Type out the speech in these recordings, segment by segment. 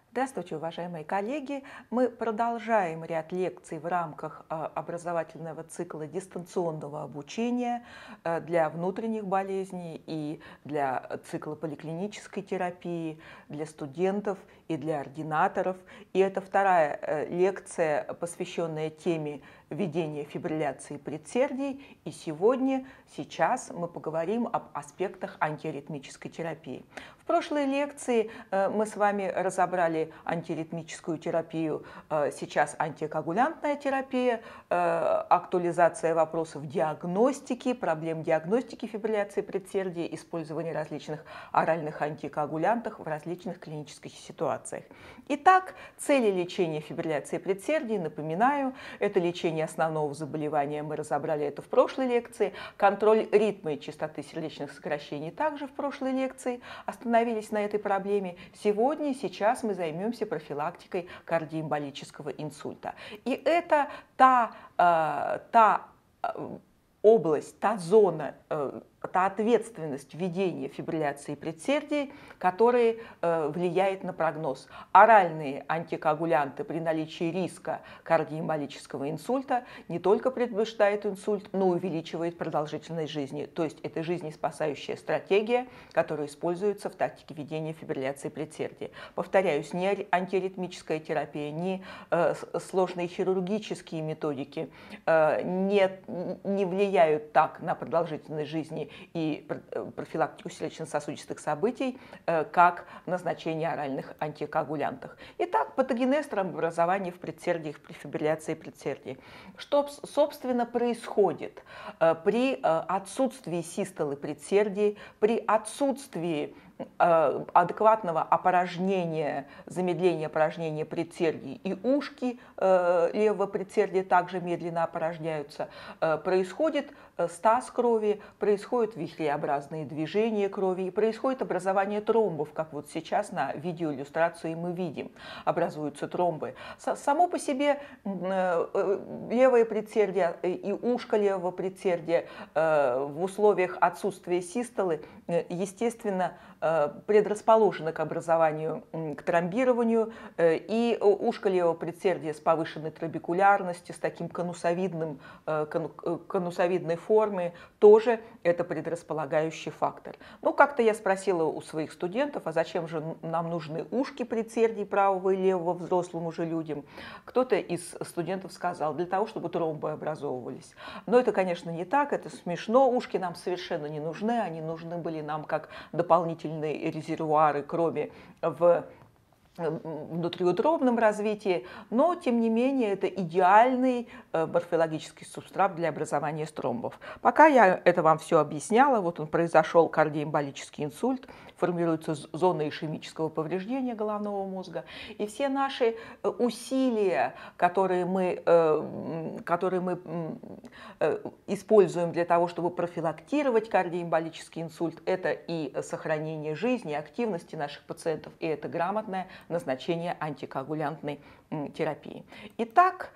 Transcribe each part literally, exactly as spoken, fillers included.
Здравствуйте, уважаемые коллеги! Мы продолжаем ряд лекций в рамках образовательного цикла дистанционного обучения для внутренних болезней и для цикла поликлинической терапии, для студентов и для ординаторов. И это вторая лекция, посвященная теме введения фибрилляции предсердий. И сегодня, сейчас мы поговорим об аспектах антиаритмической терапии. В прошлой лекции мы с вами разобрали антиаритмическую терапию, сейчас антикоагулянтная терапия, актуализация вопросов диагностики, проблем диагностики фибрилляции предсердий, использование различных оральных антикоагулянтов в различных клинических ситуациях. Итак, цели лечения фибрилляции предсердий, напоминаю, это лечение основного заболевания, мы разобрали это в прошлой лекции, контроль ритма и частоты сердечных сокращений также в прошлой лекции, остановились на этой проблеме. Сегодня, сейчас мы займемся профилактикой кардиоэмболического инсульта. И это та, э, та область, та зона, э, та ответственность введения фибрилляции предсердий, которая э, влияет на прогноз. Оральные антикоагулянты при наличии риска кардиоэмболического инсульта не только предупреждают инсульт, но и увеличивает продолжительность жизни. То есть это жизнеспасающая стратегия, которая используется в тактике ведения фибрилляции предсердий. Повторяюсь, ни антиаритмическая терапия, ни э, сложные хирургические методики э, не, не влияют так на продолжительность жизни и профилактику сердечно-сосудистых событий, как назначение оральных антикоагулянтов. Итак, патогенез тромбообразования в предсердиях при фибрилляции предсердий. Что, собственно, происходит при отсутствии систолы предсердий, при отсутствии адекватного опорожнения, замедления опорожнения предсердий, и ушки э, левого предсердия также медленно опорожняются, э, происходит стаз крови, происходят вихреобразные движения крови, и происходит образование тромбов, как вот сейчас на видеоиллюстрации мы видим, образуются тромбы. Само по себе э, левое предсердие и ушко левого предсердия э, в условиях отсутствия систолы, э, естественно, предрасположены к образованию, к тромбированию, и ушко левого предсердия с повышенной трабекулярностью, с таким конусовидным, конусовидной формой, тоже это предрасполагающий фактор. Ну, как-то я спросила у своих студентов, а зачем же нам нужны ушки предсердий правого и левого взрослым уже людям? Кто-то из студентов сказал, для того, чтобы тромбы образовывались. Но это, конечно, не так, это смешно, ушки нам совершенно не нужны, они нужны были нам как дополнительные резервуары крови в внутриутробном развитии, но, тем не менее, это идеальный морфологический субстрат для образования тромбов. Пока я это вам все объясняла, вот он произошел кардиоэмболический инсульт, формируется зона ишемического повреждения головного мозга, и все наши усилия, которые мы, которые мы используем для того, чтобы профилактировать кардиоэмболический инсульт, это и сохранение жизни, активности наших пациентов, и это грамотное назначение антикоагулянтной терапии. Итак,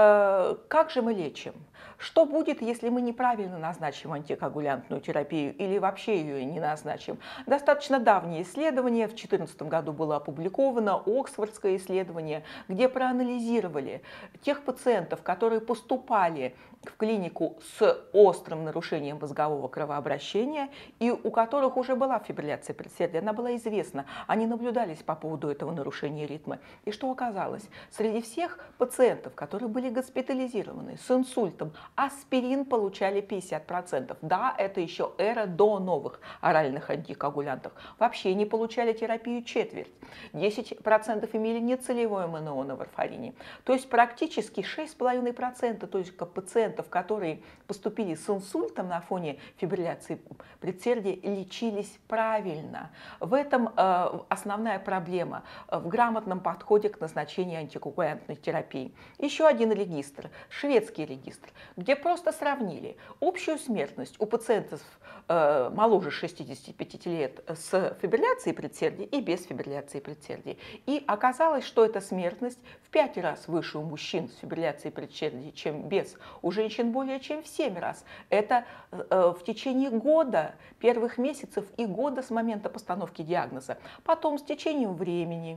как же мы лечим? Что будет, если мы неправильно назначим антикоагулянтную терапию или вообще ее не назначим? Достаточно давнее исследование, в две тысячи четырнадцатом году было опубликовано, Оксфордское исследование, где проанализировали тех пациентов, которые поступали в клинику с острым нарушением мозгового кровообращения и у которых уже была фибрилляция предсердий, она была известна, они наблюдались по поводу этого нарушения ритма. И что оказалось? Среди всех пациентов, которые были госпитализированы с инсультом, аспирин получали пятьдесят процентов. Да, это еще эра до новых оральных антикоагулянтов. Вообще не получали терапию четверть. десять процентов имели нецелевое МНО на варфарине. То есть практически шесть целых пять десятых процента только пациентов, которые поступили с инсультом на фоне фибрилляции предсердий, лечились правильно. В этом э, основная проблема в грамотном подходе к назначению антикоагулянтной терапии. Еще один регистр, шведский регистр, где просто сравнили общую смертность у пациентов э, моложе шестидесяти пяти лет с фибрилляцией предсердий и без фибрилляции предсердий. И оказалось, что эта смертность в пять раз выше у мужчин с фибрилляцией предсердий, чем без, у женщин более чем в семь раз. Это э, в течение года, первых месяцев и года с момента постановки диагноза. Потом с течением времени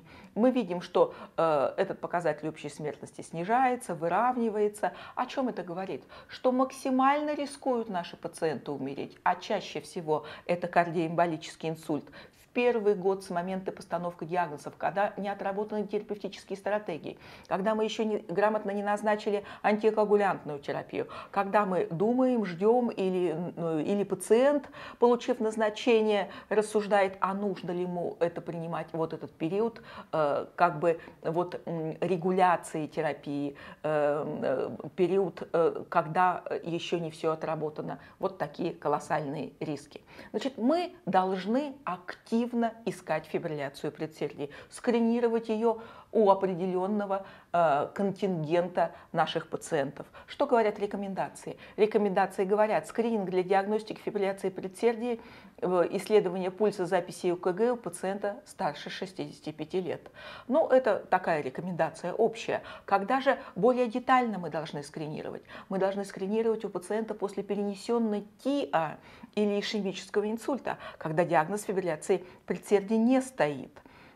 Мы видим, что э, этот показатель общей смертности снижается, выравнивается. О чем это говорит? Что максимально рискуют наши пациенты умереть, а чаще всего это кардиоэмболический инсульт. Первый год с момента постановки диагнозов, когда не отработаны терапевтические стратегии, когда мы еще не, грамотно не назначили антикоагулянтную терапию, когда мы думаем, ждем или, или пациент, получив назначение, рассуждает, а нужно ли ему это принимать, вот этот период э, как бы вот регуляции терапии, э, период, э, когда еще не все отработано. Вот такие колоссальные риски. Значит, мы должны активно искать фибрилляцию предсердий, скринировать ее у определенного э, контингента наших пациентов. Что говорят рекомендации? Рекомендации говорят: скрининг для диагностики фибрилляции предсердий, э, исследование пульса, записи ЭКГ у пациента старше шестидесяти пяти лет. Ну, это такая рекомендация общая. Когда же более детально мы должны скринировать? Мы должны скринировать у пациента после перенесенной ТИА или ишемического инсульта, когда диагноз фибрилляции предсердий не стоит.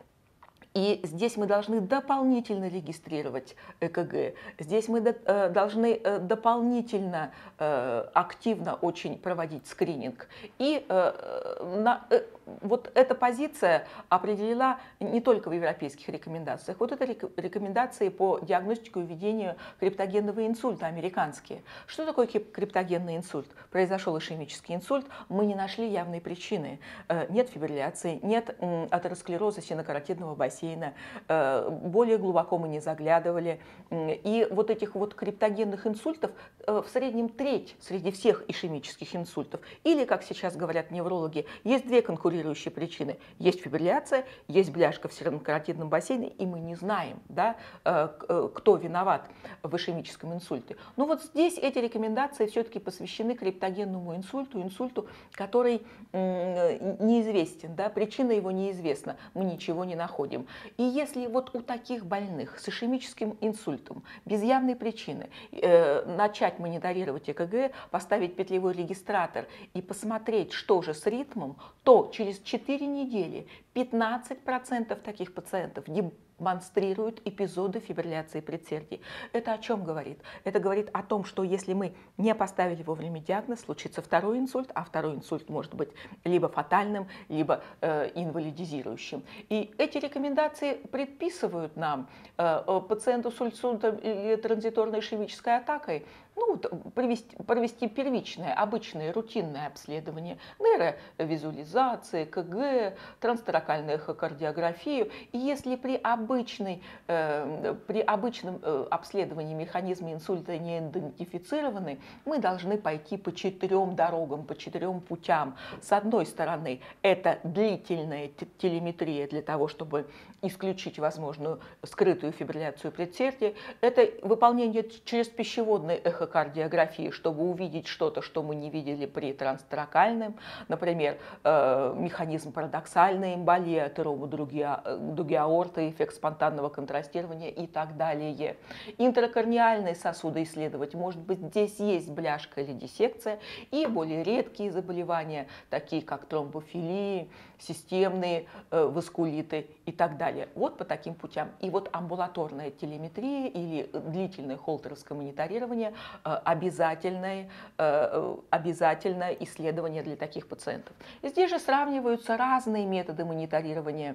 И здесь мы должны дополнительно регистрировать ЭКГ. Здесь мы до, должны дополнительно активно очень проводить скрининг. И на, вот эта позиция определена не только в европейских рекомендациях. Вот это рекомендации по диагностике и введению криптогенного инсульта американские. Что такое криптогенный инсульт? Произошел ишемический инсульт, мы не нашли явной причины. Нет фибрилляции, нет атеросклероза синокаротидного бассейна, более глубоко мы не заглядывали. И вот этих вот криптогенных инсультов в среднем треть среди всех ишемических инсультов. Или, как сейчас говорят неврологи, есть две конкурирующие причины. Есть фибрилляция, есть бляшка в синокаротидном бассейне, и мы не знаем, да, кто виноват в ишемическом инсульте. Но вот здесь эти рекомендации все-таки посвящены криптогенному инсульту, инсульту, который неизвестен, да, причина его неизвестна, мы ничего не находим. И если вот у таких больных с ишемическим инсультом без явной причины э, начать мониторировать ЭКГ, поставить петлевой регистратор и посмотреть, что же с ритмом, то через четыре недели пятнадцать процентов таких пациентов демонстрируют эпизоды фибрилляции предсердий. Это о чем говорит? Это говорит о том, что если мы не поставили вовремя диагноз, случится второй инсульт, а второй инсульт может быть либо фатальным, либо э, инвалидизирующим. И эти рекомендации предписывают нам э, пациенту с инсультом или транзиторной ишемической атакой ну, провести, провести первичное, обычное, рутинное обследование, нейровизуализации, КГ, трансторакальную эхокардиографию. И если при, обычной, э, при обычном э, обследовании механизмы инсульта не идентифицированы, мы должны пойти по четырем дорогам, по четырем путям. С одной стороны, это длительная телеметрия для того, чтобы исключить возможную скрытую фибрилляцию предсердия. Это выполнение через пищеводной эхокардиографии, чтобы увидеть что-то, что мы не видели при трансторакальном, например, э, механизм парадоксальной эмболии, атерому дуги аорты, эффект спонтанного контрастирования и так далее. Интракорниальные сосуды исследовать, может быть, здесь есть бляшка или диссекция, и более редкие заболевания, такие как тромбофилии, системные э, васкулиты и так далее. Вот по таким путям. И вот амбулаторная телеметрия или длительное холтеровское мониторирование э, обязательное, э, обязательное исследование для таких пациентов. И здесь же сравниваются разные методы мониторирования,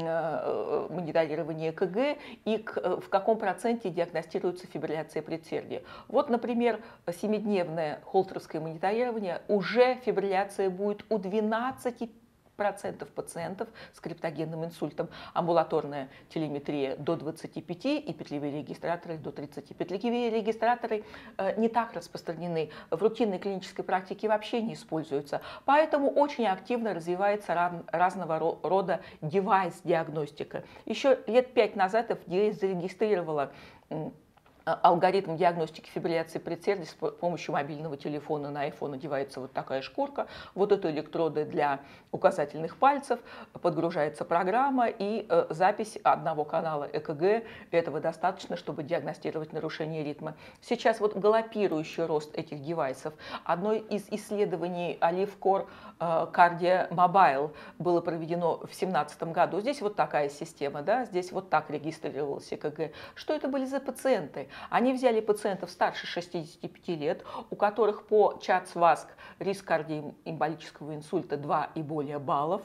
э, мониторирования ЭКГ и к, в каком проценте диагностируется фибрилляция предсердия. Вот, например, семидневное холтеровское мониторирование, уже фибрилляция будет у двенадцати процентов пациентов с криптогенным инсультом, амбулаторная телеметрия до двадцати пяти и петлевые регистраторы до тридцати. Петлевые регистраторы э, не так распространены, в рутинной клинической практике вообще не используются, поэтому очень активно развивается раз, разного рода девайс-диагностика. Еще лет пять назад эф ди эй зарегистрировала алгоритм диагностики фибрилляции предсердий с помощью мобильного телефона на iPhone одевается вот такая шкурка, вот это электроды для указательных пальцев, подгружается программа и э, запись одного канала ЭКГ. Этого достаточно, чтобы диагностировать нарушение ритма. Сейчас вот галопирующий рост этих девайсов. Одно из исследований Alivcore э, Cardia Mobile было проведено в две тысячи семнадцатом году. Здесь вот такая система, да, здесь вот так регистрировалось ЭКГ. Что это были за пациенты? Они взяли пациентов старше шестидесяти пяти лет, у которых по ЧАЦ-ВАСК риск кардиоэмболического инсульта два и более баллов,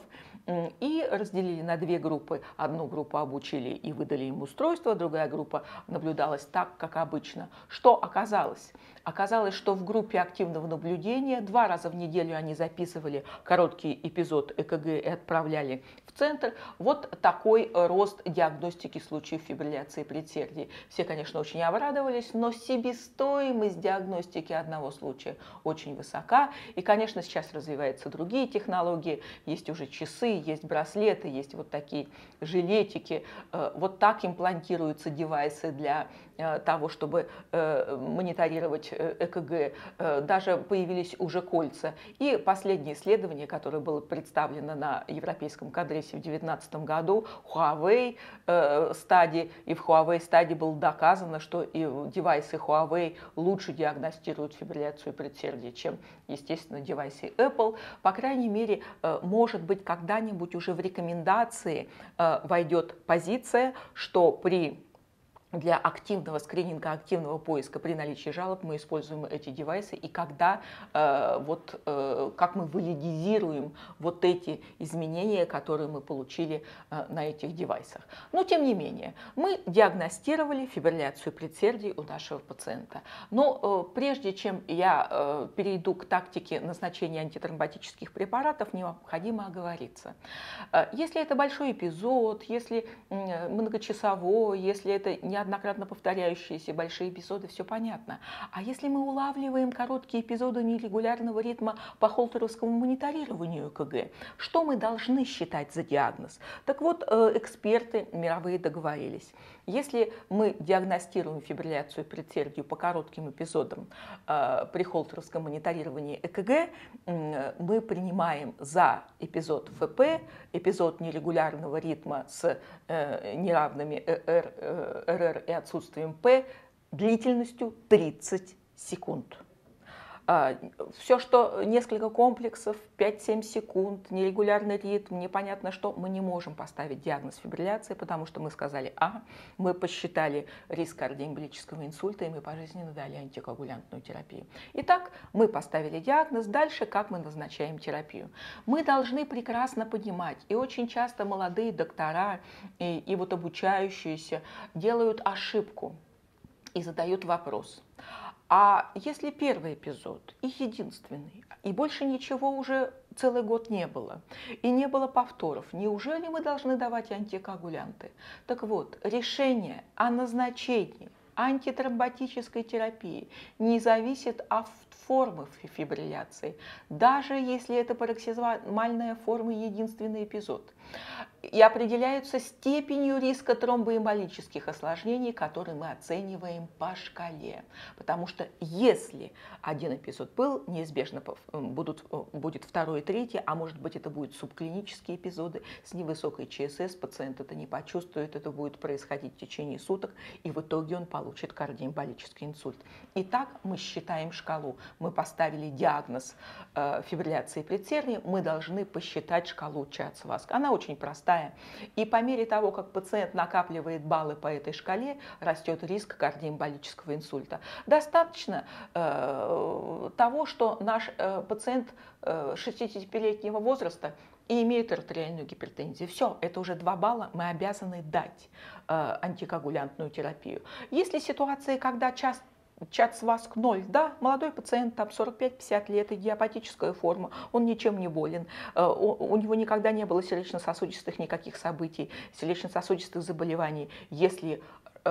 и разделили на две группы. Одну группу обучили и выдали им устройство, другая группа наблюдалась так, как обычно. Что оказалось? Оказалось, что в группе активного наблюдения два раза в неделю они записывали короткий эпизод ЭКГ и отправляли в центр. Вот такой рост диагностики случаев фибрилляции предсердий. Все, конечно, очень обрадовались, но себестоимость диагностики одного случая очень высока. И, конечно, сейчас развиваются другие технологии. Есть уже часы, есть браслеты, есть вот такие жилетики. Вот так имплантируются девайсы для того, чтобы мониторировать ЭКГ. Даже появились уже кольца. И последнее исследование, которое было представлено на Европейском конгрессе в две тысячи девятнадцатом году, Huawei стадии, и в Huawei стадии было доказано, что и девайсы Huawei лучше диагностируют фибрилляцию предсердий, чем, естественно, девайсы Apple. По крайней мере, может быть, когда-нибудь уже в рекомендации войдет позиция, что при для активного скрининга, активного поиска при наличии жалоб мы используем эти девайсы, и когда, э, вот, э, как мы валидизируем вот эти изменения, которые мы получили э, на этих девайсах. Но тем не менее, мы диагностировали фибрилляцию предсердий у нашего пациента. Но э, прежде чем я э, перейду к тактике назначения антитромботических препаратов, необходимо оговориться. Э, если это большой эпизод, если э, многочасовой, если это не неоднократно повторяющиеся большие эпизоды, все понятно. А если мы улавливаем короткие эпизоды нерегулярного ритма по холтеровскому мониторированию ЭКГ, что мы должны считать за диагноз? Так вот, эксперты мировые договорились. Если мы диагностируем фибрилляцию предсердий по коротким эпизодам при холтеровском мониторировании ЭКГ, мы принимаем за эпизод ФП, эпизод нерегулярного ритма с неравными РР и отсутствием П длительностью тридцать секунд. Все, что несколько комплексов, пять-семь секунд, нерегулярный ритм, непонятно что, мы не можем поставить диагноз фибрилляции, потому что мы сказали А, мы посчитали риск кардиоэмболического инсульта, и мы пожизненно дали антикоагулянтную терапию. Итак, мы поставили диагноз, дальше как мы назначаем терапию. Мы должны прекрасно понимать, и очень часто молодые доктора и, и вот обучающиеся делают ошибку и задают вопрос. А если первый эпизод и единственный, и больше ничего уже целый год не было, и не было повторов, неужели мы должны давать антикоагулянты? Так вот, решение о назначении антитромботической терапии не зависит от формы фибрилляции, даже если это пароксизмальная форма и единственный эпизод. И определяются степенью риска тромбоэмболических осложнений, которые мы оцениваем по шкале. Потому что если один эпизод был, неизбежно будут, будет второй и третий, а может быть это будут субклинические эпизоды с невысокой ЧСС, пациент это не почувствует, это будет происходить в течение суток, и в итоге он получит кардиоэмболический инсульт. Итак, мы считаем шкалу. Мы поставили диагноз э, фибрилляции предсердий, мы должны посчитать шкалу ЧАЦ-ВАСК. Она очень простая. И по мере того, как пациент накапливает баллы по этой шкале, растет риск кардиоэмболического инсульта. Достаточно э, того, что наш э, пациент э, шестидесятипятилетнего возраста и имеет артериальную гипертензию. Все, это уже два балла, мы обязаны дать э, антикоагулянтную терапию. Если ситуации, когда часто ЧАЦ-ВАСК ноль, да, молодой пациент, там сорок пять-пятьдесят лет, идиопатическая форма, он ничем не болен, у него никогда не было сердечно-сосудистых никаких событий, сердечно-сосудистых заболеваний. Если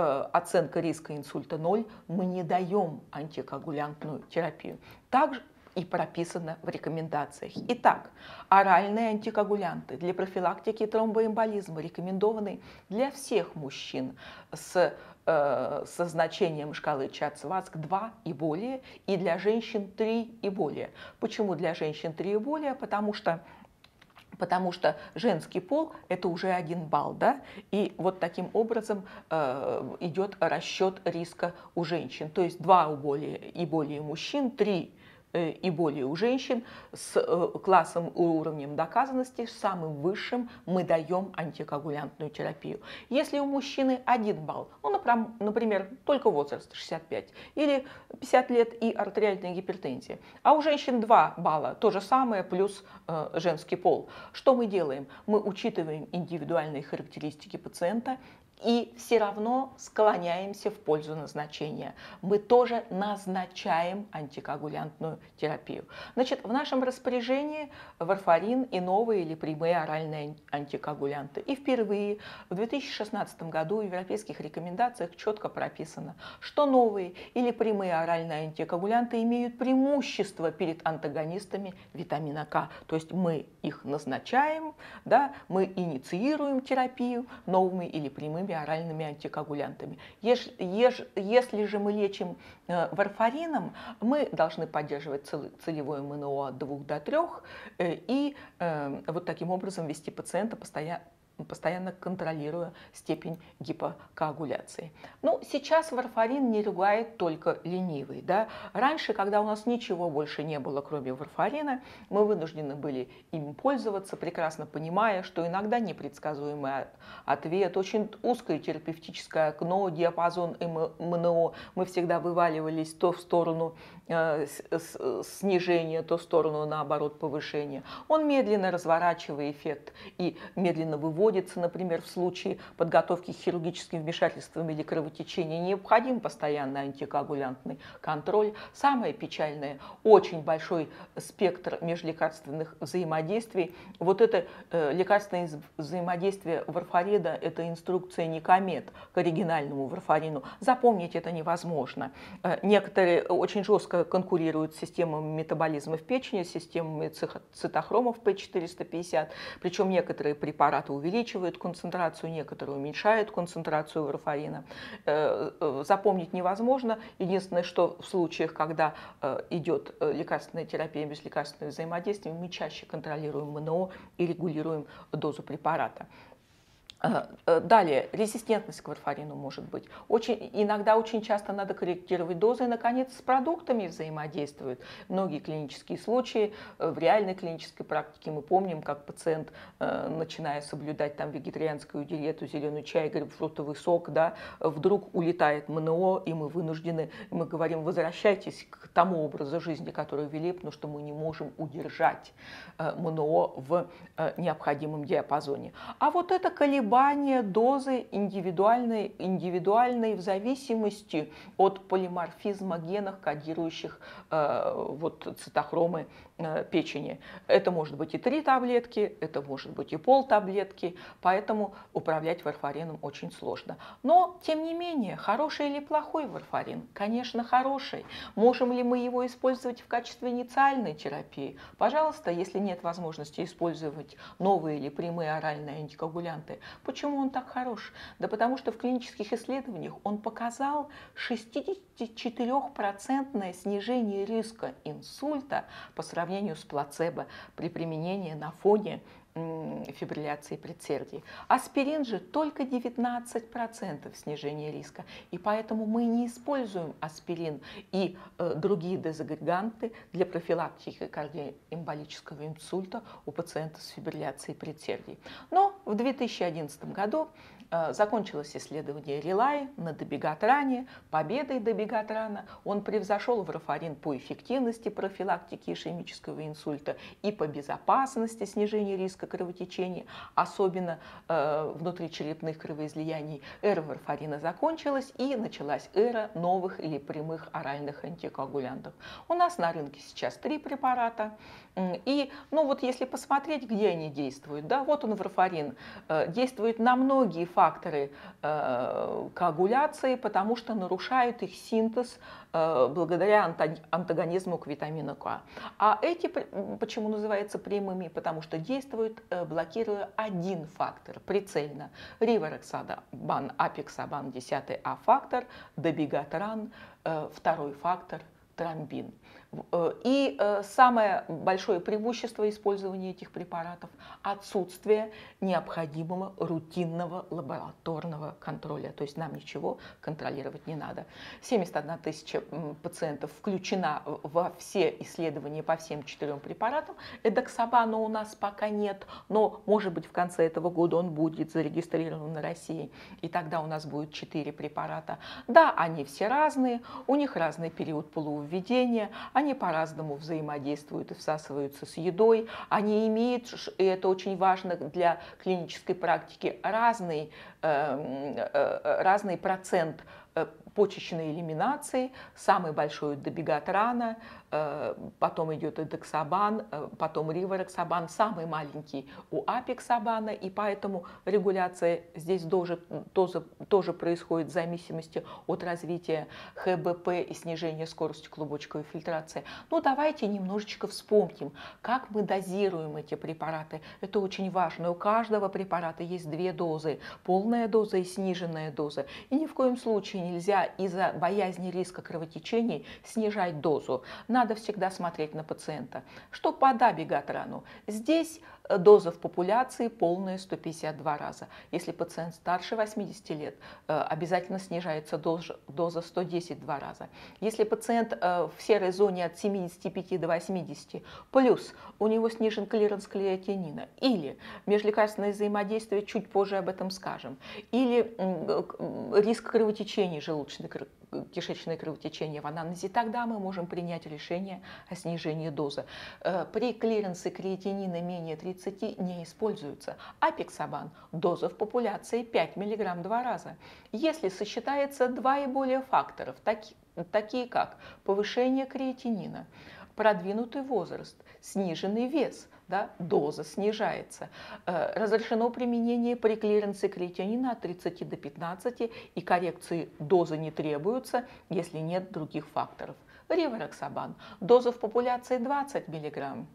оценка риска инсульта ноль, мы не даем антикоагулянтную терапию. Также и прописано в рекомендациях. Итак, оральные антикоагулянты для профилактики тромбоэмболизма рекомендованы для всех мужчин с, э, со значением шкалы Чац-Васк два и более, и для женщин три и более. Почему для женщин три и более? Потому что Потому что женский пол – это уже один балл, да? И вот таким образом э, идет расчет риска у женщин. То есть два и более, и более мужчин, три и более у женщин с классом и уровнем доказанности самым высшим мы даем антикоагулянтную терапию. Если у мужчины один балл, ну, например, только возраст шестьдесят пять или пятьдесят лет и артериальная гипертензия, а у женщин два балла, то же самое плюс э, женский пол. Что мы делаем? Мы учитываем индивидуальные характеристики пациента и все равно склоняемся в пользу назначения. Мы тоже назначаем антикоагулянтную терапию. Значит, в нашем распоряжении варфарин и новые или прямые оральные антикоагулянты. И впервые в две тысячи шестнадцатом году в европейских рекомендациях четко прописано, что новые или прямые оральные антикоагулянты имеют преимущество перед антагонистами витамина К. То есть мы их назначаем, да, мы инициируем терапию новыми или прямыми оральными антикоагулянтами. Если же мы лечим варфарином, мы должны поддерживать целевое МНО от двух до трёх и вот таким образом вести пациента постоянно, постоянно контролируя степень гипокоагуляции. Ну, сейчас варфарин не ругает только ленивый. Да? Раньше, когда у нас ничего больше не было, кроме варфарина, мы вынуждены были им пользоваться, прекрасно понимая, что иногда непредсказуемый ответ, очень узкое терапевтическое окно, диапазон МНО, мы всегда вываливались то в сторону э, снижения, то в сторону, наоборот, повышения. Он медленно разворачивает эффект и медленно выводит. Например, в случае подготовки к хирургическим вмешательствам или кровотечения необходим постоянный антикоагулянтный контроль. Самое печальное – очень большой спектр межлекарственных взаимодействий. Вот это э, лекарственное взаимодействие варфарида – это инструкция Никомед к оригинальному варфарину. Запомнить это невозможно. Э, некоторые очень жестко конкурируют с системами метаболизма в печени, с системами цитохромов П четыреста пятьдесят, причем некоторые препараты увеличивают увеличивают концентрацию, некоторые уменьшают концентрацию варфарина. Запомнить невозможно. Единственное, что в случаях, когда идет лекарственная терапия без лекарственного взаимодействия, мы чаще контролируем МНО и регулируем дозу препарата. Далее, резистентность к варфарину может быть. Очень, иногда очень часто надо корректировать дозы, и, наконец, с продуктами взаимодействуют. Многие клинические случаи, в реальной клинической практике мы помним, как пациент, начиная соблюдать там вегетарианскую диету, зеленый чай, грейпфрутовый сок, да, вдруг улетает МНО, и мы вынуждены, мы говорим, возвращайтесь к тому образу жизни, который вели, потому что мы не можем удержать МНО в необходимом диапазоне. А вот это колебание дозы индивидуальной, индивидуальной в зависимости от полиморфизма генов, кодирующих э, вот, цитохромы э, печени. Это может быть и три таблетки, это может быть и полтаблетки, поэтому управлять варфарином очень сложно. Но, тем не менее, хороший или плохой варфарин? Конечно, хороший. Можем ли мы его использовать в качестве инициальной терапии? Пожалуйста, если нет возможности использовать новые или прямые оральные антикоагулянты. Почему он так хорош? Да потому что в клинических исследованиях он показал шестидесятичетырёхпроцентное снижение риска инсульта по сравнению с плацебо при применении на фоне фибрилляции предсердий. Аспирин же только девятнадцать процентов снижения риска. И поэтому мы не используем аспирин и э, другие дезагреганты для профилактики кардиоэмболического инсульта у пациентов с фибрилляцией предсердий. Но в две тысячи одиннадцатом году э, закончилось исследование Релай на добегатране. Победой добегатрана он превзошел варфарин по эффективности профилактики ишемического инсульта и по безопасности снижения риска кровотечения, особенно э, внутричерепных кровоизлияний. Эра варфарина закончилась, и началась эра новых или прямых оральных антикоагулянтов. У нас на рынке сейчас три препарата. И, ну вот если посмотреть, где они действуют, да, вот он варфарин э, действует на многие факторы э, коагуляции, потому что нарушают их синтез э, благодаря анта- антагонизму к витамину К. А эти пр- м, почему называются прямыми? Потому что действуют, э, блокируя один фактор прицельно. Ривероксабан, апиксабан, десятый А фактор, дабигатран, э, второй фактор, тромбин. В- э, И э, самое большое преимущество использования этих препаратов – отсутствие необходимого рутинного лабораторного контроля. То есть нам ничего контролировать не надо. семьдесят одна тысяча м, пациентов включена во все исследования по всем четырем препаратам. Эдоксабана у нас пока нет, но, может быть, в конце этого года он будет зарегистрирован на России, и тогда у нас будет четыре препарата. Да, они все разные, у них разный период полувведения, они по-разному взаимодействуют и всасываются с едой, они имеют, ш- и это очень важно для клинической практики, разный, э, э, разный процент э, почечной элиминации, самый большой у добегатрана, э, потом идет эдоксабан, э, потом ривароксабан, самый маленький у апиксабана, и поэтому регуляция здесь тоже, тоже, тоже происходит в зависимости от развития Х Б П и снижения скорости клубочковой фильтрации. Ну, давайте немножечко вспомним, как мы дозируем эти препараты. Это очень важно. У каждого препарата есть две дозы, полная доза и сниженная доза. И ни в коем случае нельзя из-за боязни риска кровотечений снижать дозу. Надо всегда смотреть на пациента. Что по дабигатрану? Здесь доза в популяции полная сто пятьдесят два раза. Если пациент старше восьмидесяти лет, обязательно снижается доза, доза сто десять два раза. Если пациент в серой зоне от семидесяти пяти до восьмидесяти, плюс у него снижен клиренс креатинина, или межлекарственное взаимодействие, чуть позже об этом скажем, или риск кровотечения желудочной кишечное кровотечение в анамнезе, тогда мы можем принять решение о снижении дозы. При клиренсе креатинина менее тридцати не используется. Апиксабан, доза в популяции пять миллиграмм два раза. Если сочетается два и более факторов, таки, такие как повышение креатинина, продвинутый возраст, сниженный вес, да, доза снижается. Разрешено применение при клиренсе креатинина от тридцати до пятнадцати, и коррекции дозы не требуются, если нет других факторов. Ривароксабан, доза в популяции двадцать миллиграмм.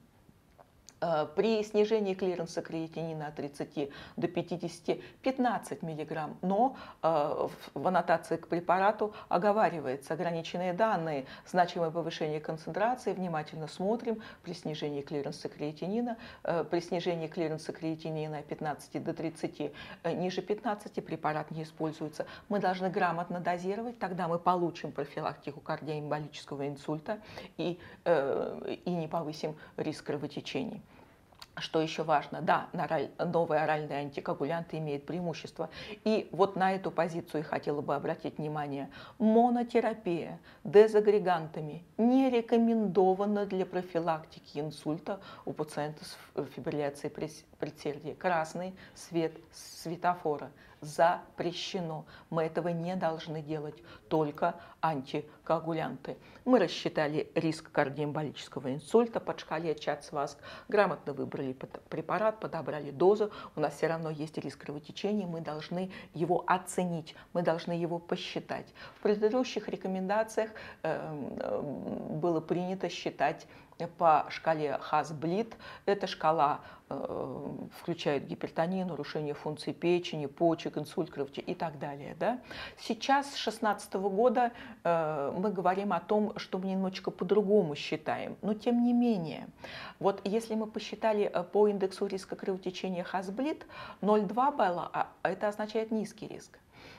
При снижении клиренса креатинина от тридцати до пятидесяти пятнадцать миллиграмм, но в аннотации к препарату оговаривается ограниченные данные, значимое повышение концентрации, внимательно смотрим при снижении клиренса креатинина, при снижении клиренса креатинина от пятнадцати до тридцати, ниже пятнадцати препарат не используется. Мы должны грамотно дозировать, тогда мы получим профилактику кардиоэмболического инсульта и, и не повысим риск кровотечений. Что еще важно? Да, новые оральные антикоагулянты имеют преимущество. И вот на эту позицию я хотела бы обратить внимание. Монотерапия дезагрегантами не рекомендована для профилактики инсульта у пациента с фибрилляцией предсердия. Красный свет светофора запрещено. Мы этого не должны делать, только антикоагулянты. Мы рассчитали риск кардиоэмболического инсульта по шкале Чатс-Васк, грамотно выбрали препарат, подобрали дозу. У нас все равно есть риск кровотечения, мы должны его оценить, мы должны его посчитать. В предыдущих рекомендациях было принято считать по шкале Хас-Блит. Эта шкала э, включает гипертонию, нарушение функции печени, почек, инсульт, кровотечение и так далее. Да? Сейчас, с две тысячи шестнадцатого года, э, мы говорим о том, что мы немножечко по-другому считаем. Но тем не менее, вот если мы посчитали по индексу риска кровотечения Хас-Блит ноль целых два балла, это означает низкий риск.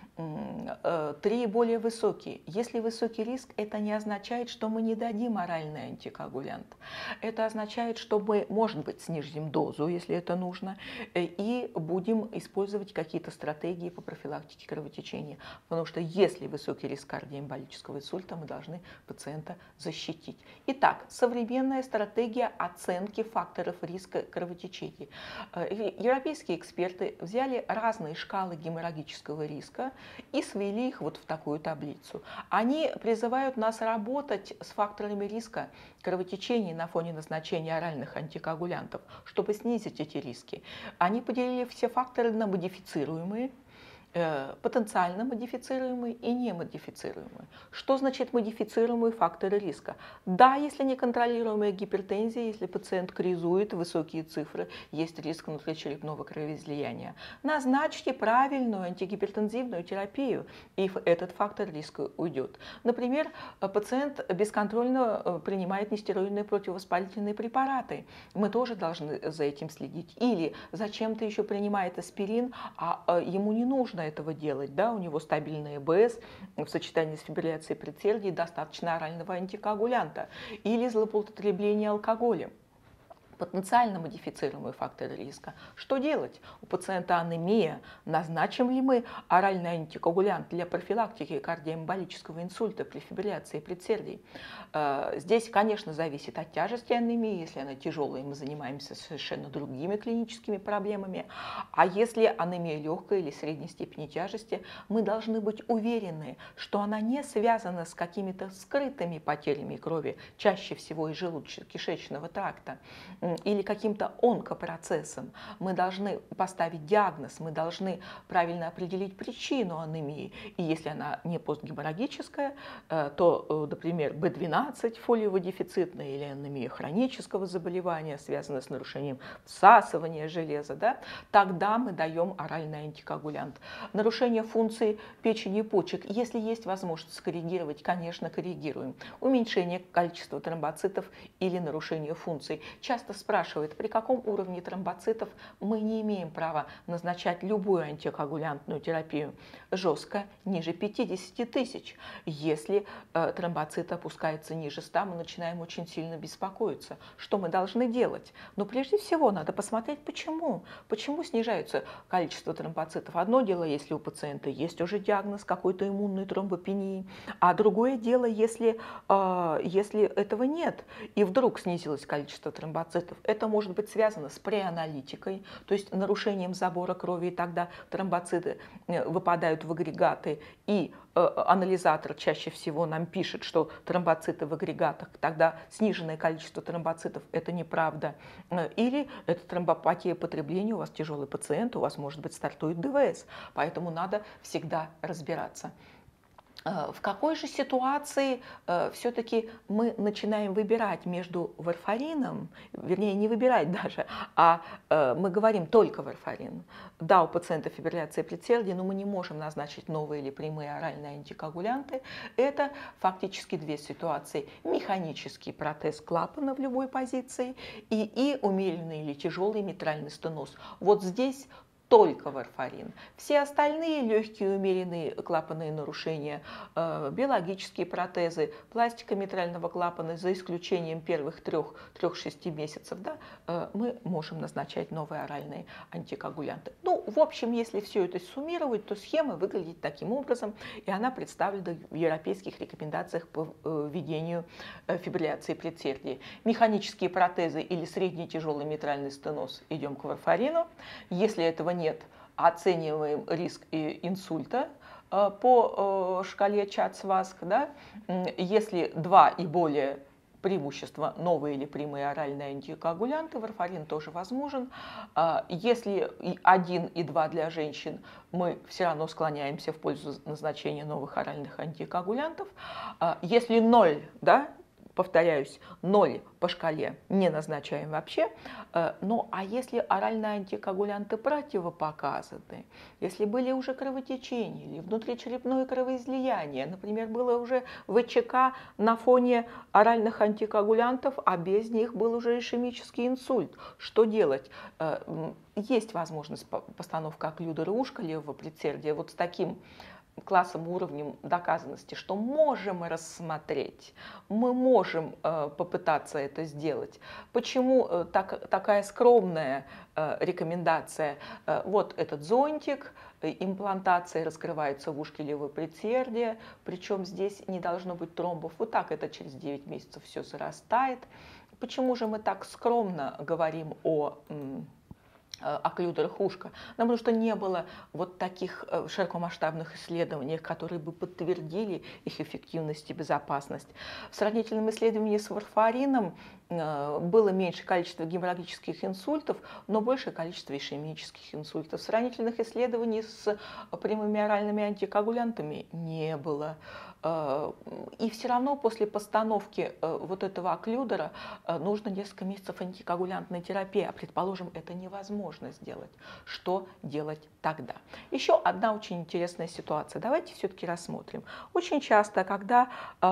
Три более высокий. Если высокий риск, это не означает, что мы не дадим оральный антикоагулянт. Это означает, что мы, может быть, снизим дозу, если это нужно, и будем использовать какие-то стратегии по профилактике кровотечения. Потому что если высокий риск кардиоэмболического инсульта, мы должны пациента защитить. Итак, современная стратегия оценки факторов риска кровотечения. Европейские эксперты взяли разные шкалы геморрагического риска и свели их вот в такую таблицу. Они призывают нас работать с факторами риска кровотечения на фоне назначения оральных антикоагулянтов, чтобы снизить эти риски. Они поделили все факторы на модифицируемые э, потенциально модифицируемые и немодифицируемые. Что значит модифицируемые факторы риска? Да, если неконтролируемая гипертензия, если пациент кризует высокие цифры, есть риск внутричерепного кровоизлияния. Назначьте правильную антигипертензивную терапию, и этот фактор риска уйдет. Например, пациент бесконтрольно принимает нестероидные противовоспалительные препараты. Мы тоже должны за этим следить. Или зачем-то еще принимает аспирин, а ему не нужно этого делать. Да? У него стабильный ЭБС, в сочетании с фибрилляцией предсердий достаточно орального антикоагулянта. Или злоупотребление алкоголем. Потенциально модифицируемые факторы риска. Что делать? У пациента анемия. Назначим ли мы оральный антикоагулянт для профилактики кардиоэмболического инсульта при фибрилляции предсердий? Здесь, конечно, зависит от тяжести анемии. Если она тяжелая, мы занимаемся совершенно другими клиническими проблемами. А если анемия легкая или средней степени тяжести, мы должны быть уверены, что она не связана с какими-то скрытыми потерями крови, чаще всего из желудочно-кишечного тракта, или каким-то онкопроцессом. Мы должны поставить диагноз, мы должны правильно определить причину анемии. И если она не постгеморрагическая, то, например, бэ двенадцать фолиево-дефицитная или анемия хронического заболевания, связанная с нарушением всасывания железа, да, тогда мы даем оральный антикоагулянт. Нарушение функции печени и почек. Если есть возможность скоррегировать, конечно, коррегируем. Уменьшение количества тромбоцитов или нарушение функций. Часто спрашивают, при каком уровне тромбоцитов мы не имеем права назначать любую антикоагулянтную терапию. Жестко ниже пятидесяти тысяч. Если э, тромбоцит опускается ниже ста, мы начинаем очень сильно беспокоиться. Что мы должны делать? Но прежде всего надо посмотреть, почему. Почему снижается количество тромбоцитов. Одно дело, если у пациента есть уже диагноз какой-то иммунной тромбопении, а другое дело, если, э, если этого нет, и вдруг снизилось количество тромбоцитов. Это может быть связано с преаналитикой, то есть нарушением забора крови, и тогда тромбоциты выпадают в агрегаты, и э, анализатор чаще всего нам пишет, что тромбоциты в агрегатах, тогда сниженное количество тромбоцитов – это неправда. Или это тромбопатия потребления, у вас тяжелый пациент, у вас, может быть, стартует дэ вэ эс, поэтому надо всегда разбираться. В какой же ситуации э, все-таки мы начинаем выбирать между варфарином, вернее, не выбирать даже, а э, мы говорим только варфарин. Да, у пациента фибрилляция предсердий, но мы не можем назначить новые или прямые оральные антикоагулянты. Это фактически две ситуации. Механический протез клапана в любой позиции и, и умеренный или тяжелый митральный стеноз. Вот здесь только варфарин. Все остальные легкие умеренные клапанные нарушения, э, биологические протезы, пластика митрального клапана, за исключением первых трех-шести месяцев, да, э, мы можем назначать новые оральные антикоагулянты. Ну, в общем, если все это суммировать, то схема выглядит таким образом, и она представлена в европейских рекомендациях по э, ведению э, фибрилляции предсердий. Механические протезы или средний тяжелый митральный стеноз, идем к варфарину. Если этого нет, нет, оцениваем риск инсульта по шкале ЧАДС-ВАСК. Да? Если два и более преимущества, новые или прямые оральные антикоагулянты, варфарин тоже возможен. Если один и два для женщин, мы все равно склоняемся в пользу назначения новых оральных антикоагулянтов. Если ноль, да, повторяюсь, ноль по шкале не назначаем вообще. Ну, а если оральные антикоагулянты противопоказаны, если были уже кровотечения или внутричерепное кровоизлияние, например, было уже вэ че ка на фоне оральных антикоагулянтов, а без них был уже ишемический инсульт, что делать? Есть возможность постановка окклюдера ушка левого предсердия вот с таким классом, уровнем доказанности, что можем рассмотреть, мы можем э, попытаться это сделать. Почему э, так, такая скромная э, рекомендация? Э, вот этот зонтик, э, имплантация раскрывается в ушке левого предсердия, причем здесь не должно быть тромбов. Вот так это через девять месяцев все зарастает. Почему же мы так скромно говорим о м, окклюдерах ушка, потому что не было вот таких широкомасштабных исследований, которые бы подтвердили их эффективность и безопасность. В сравнительном исследовании с варфарином было меньше количество геморрагических инсультов, но большее количество ишемических инсультов. Сравнительных исследований с прямыми оральными антикоагулянтами не было. И все равно после постановки вот этого окклюдера нужно несколько месяцев антикоагулянтной терапии, а предположим, это невозможно сделать. Что делать тогда? Еще одна очень интересная ситуация. Давайте все-таки рассмотрим. Очень часто, когда,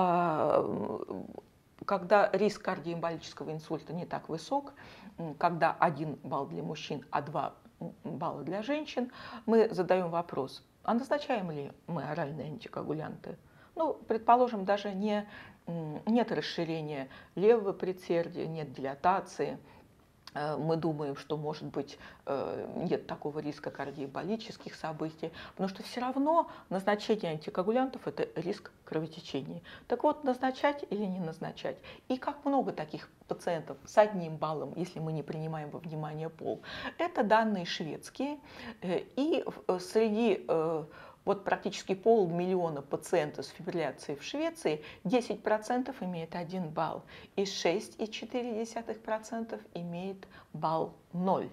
когда риск кардиоэмболического инсульта не так высок, когда один балл для мужчин, а два балла для женщин, мы задаем вопрос, а назначаем ли мы оральные антикоагулянты? Ну, предположим, даже не, нет расширения левого предсердия, нет дилатации. Мы думаем, что, может быть, нет такого риска кардиоэмболических событий, потому что все равно назначение антикоагулянтов – это риск кровотечения. Так вот, назначать или не назначать? И как много таких пациентов с одним баллом, если мы не принимаем во внимание пол? Это данные шведские. И среди вот практически полмиллиона пациентов с фибрилляцией в Швеции, десять процентов имеет один балл, и шесть целых четыре десятых процента имеет балл ноль.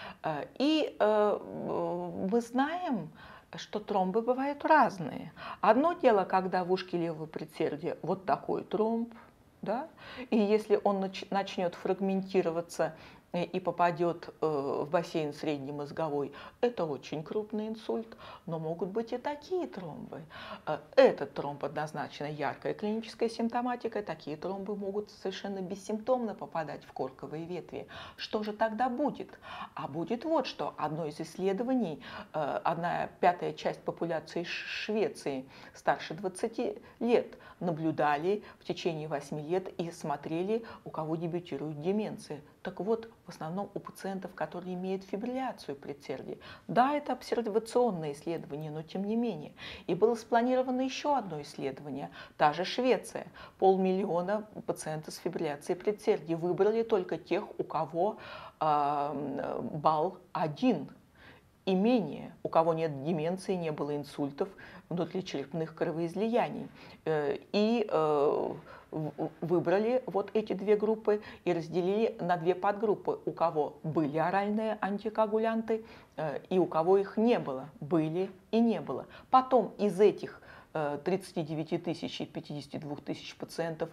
И мы знаем, что тромбы бывают разные. Одно дело, когда в ушке левого предсердия вот такой тромб, да, и если он начнет фрагментироваться и попадет в бассейн среднемозговой, это очень крупный инсульт, но могут быть и такие тромбы. Этот тромб однозначно яркая клиническая симптоматика, такие тромбы могут совершенно бессимптомно попадать в корковые ветви. Что же тогда будет? А будет вот что. Одно из исследований, одна пятая часть популяции Швеции старше двадцати лет наблюдали в течение восьми лет и смотрели, у кого дебютирует деменция. Так вот, в основном у пациентов, которые имеют фибрилляцию предсердия. Да, это обсервационное исследование, но тем не менее. И было спланировано еще одно исследование, та же Швеция. Полмиллиона пациентов с фибрилляцией предсердия. Выбрали только тех, у кого э, балл один и менее, у кого нет деменции, не было инсультов, внутричерепных кровоизлияний. И выбрали вот эти две группы и разделили на две подгруппы. У кого были оральные антикоагулянты и у кого их не было. Были и не было. Потом из этих тридцати девяти тысяч и пятидесяти двух тысяч пациентов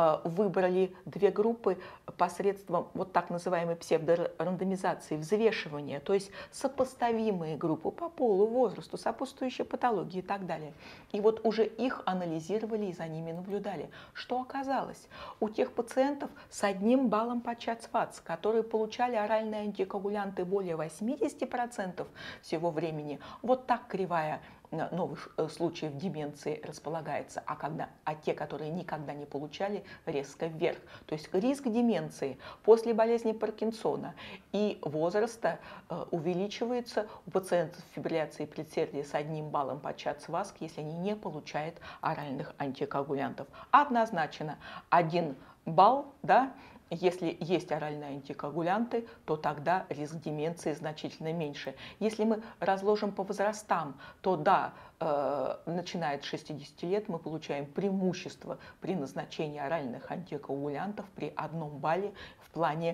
выбрали две группы посредством вот так называемой псевдорандомизации, взвешивания, то есть сопоставимые группы по полу, возрасту, сопутствующей патологии и так далее. И вот уже их анализировали и за ними наблюдали. Что оказалось? У тех пациентов с одним баллом по ЧАЦ-ВАЦ, которые получали оральные антикоагулянты более восьмидесяти процентов всего времени, вот так кривая новых случаев деменции располагается, а, когда, а те, которые никогда не получали, резко вверх. То есть риск деменции после болезни Паркинсона и возраста э, увеличивается у пациентов с фибрилляцией предсердия с одним баллом по ЧАЦ-ВАСК, если они не получают оральных антикоагулянтов. Однозначно один балл, да, если есть оральные антикоагулянты, то тогда риск деменции значительно меньше. Если мы разложим по возрастам, то да, э, начиная от шестидесяти лет мы получаем преимущество при назначении оральных антикоагулянтов при одном балле в плане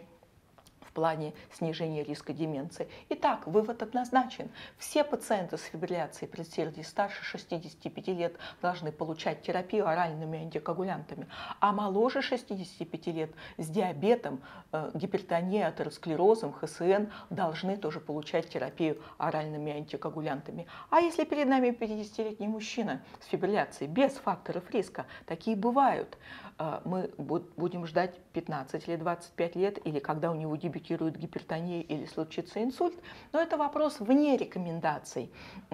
в плане снижения риска деменции. Итак, вывод однозначен. Все пациенты с фибрилляцией предсердия старше шестидесяти пяти лет должны получать терапию оральными антикоагулянтами, а моложе шестидесяти пяти лет с диабетом, э, гипертонией, атеросклерозом, ха эс эн должны тоже получать терапию оральными антикоагулянтами. А если перед нами пятидесятилетний мужчина с фибрилляцией без факторов риска, такие бывают, э, мы будем ждать пятнадцать или двадцать пять лет, или когда у него дебютирует гипертония или случится инсульт, но это вопрос вне рекомендаций.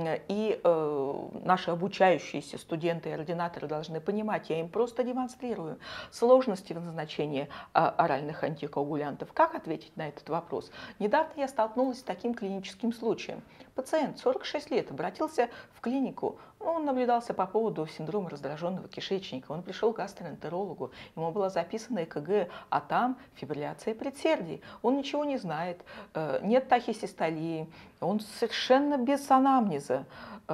И э, наши обучающиеся студенты и ординаторы должны понимать, я им просто демонстрирую сложности в назначении э, оральных антикоагулянтов. Как ответить на этот вопрос? Недавно я столкнулась с таким клиническим случаем. Пациент сорок шесть лет обратился в клинику, он наблюдался по поводу синдрома раздраженного кишечника, он пришел к гастроэнтерологу. кардиологу. Ему было записано ЭКГ, а там фибрилляция предсердий. Он ничего не знает, нет тахисистолии, он совершенно без анамнеза.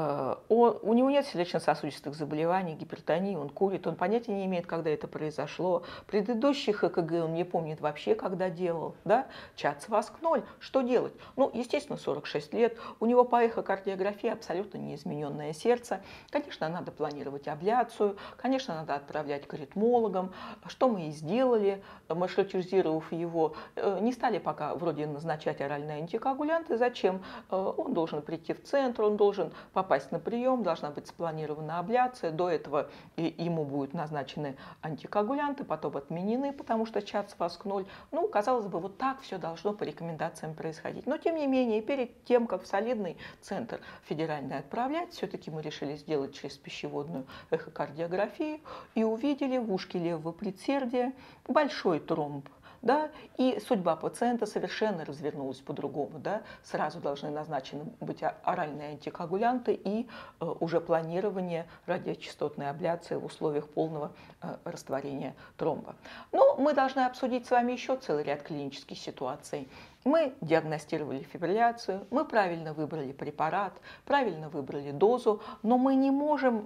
Он, у него нет сердечно-сосудистых заболеваний, гипертонии, он курит, он понятия не имеет, когда это произошло. Предыдущих ЭКГ он не помнит вообще, когда делал. Да? ЧАЦ-ВАСК ноль. Что делать? Ну, естественно, сорок шесть лет. У него по эхокардиографии абсолютно неизмененное сердце. Конечно, надо планировать абляцию, конечно, надо отправлять к аритмологам. Что мы и сделали, маршрутизировав его. Не стали пока вроде назначать оральные антикоагулянты. Зачем? Он должен прийти в центр, он должен попасть на прием, должна быть спланирована абляция. До этого ему будут назначены антикоагулянты, потом отменены, потому что ЧАЦ-ВАСК ноль. Ну, казалось бы, вот так все должно по рекомендациям происходить. Но, тем не менее, перед тем, как в солидный центр федеральный отправлять, все-таки мы решили сделать через пищеводную эхокардиографию и увидели в ушке левого предсердия большой тромб. Да, и судьба пациента совершенно развернулась по-другому. Да. Сразу должны назначены быть оральные антикоагулянты и э, уже планирование радиочастотной абляции в условиях полного э, растворения тромба. Но мы должны обсудить с вами еще целый ряд клинических ситуаций. Мы диагностировали фибрилляцию, мы правильно выбрали препарат, правильно выбрали дозу, но мы не можем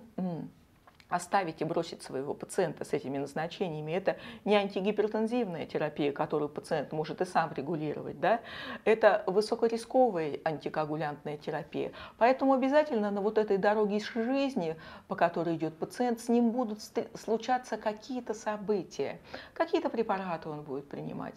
оставить и бросить своего пациента с этими назначениями. Это не антигипертензивная терапия, которую пациент может и сам регулировать. Да? Это высокорисковая антикоагулянтная терапия. Поэтому обязательно на вот этой дороге жизни, по которой идет пациент, с ним будут случаться какие-то события. Какие-то препараты он будет принимать.